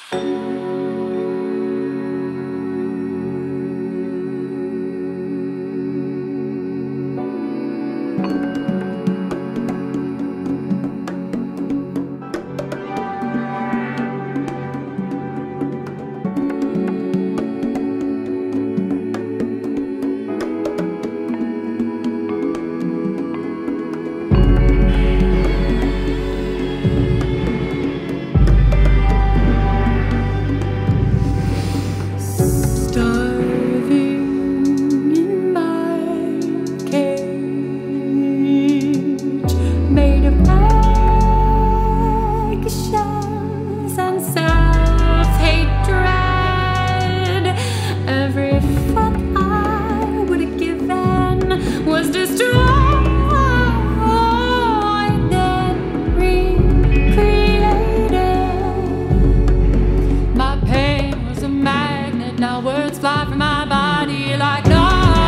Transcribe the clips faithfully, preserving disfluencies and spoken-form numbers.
Now words fly from my body like nothing.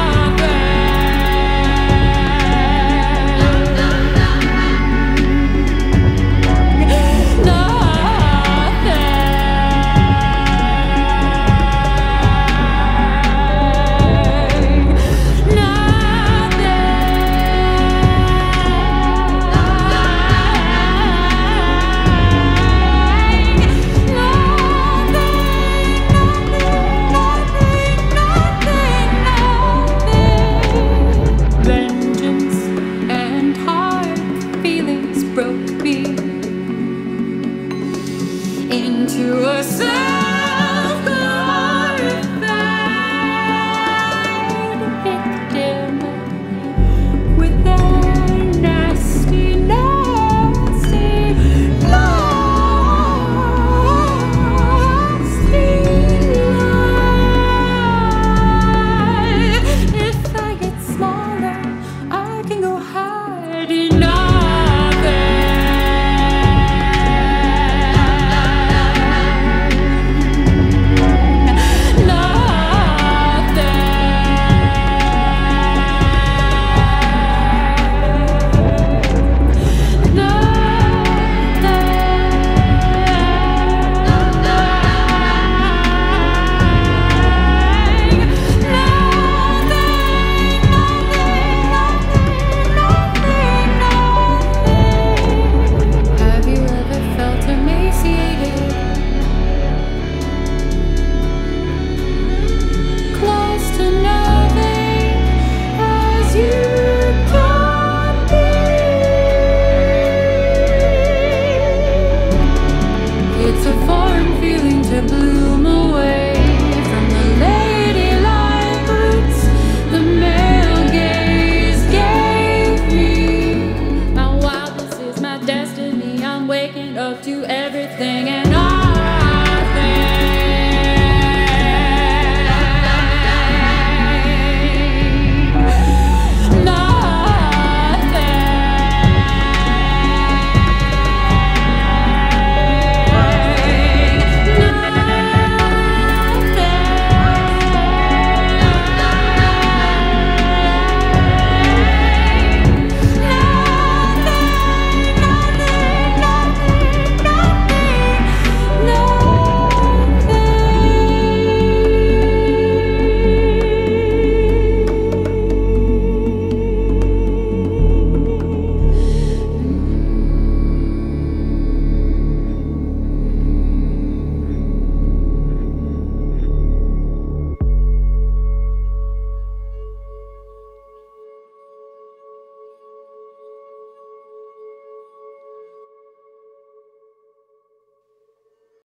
Into a self-glorified victim with their nasty, nasty, nasty life. If I get smaller, I can go hide enough. It's a foreign feeling to bloom away from the ladylike roots the male gaze gave me. My wildness is my destiny. I'm waking up to every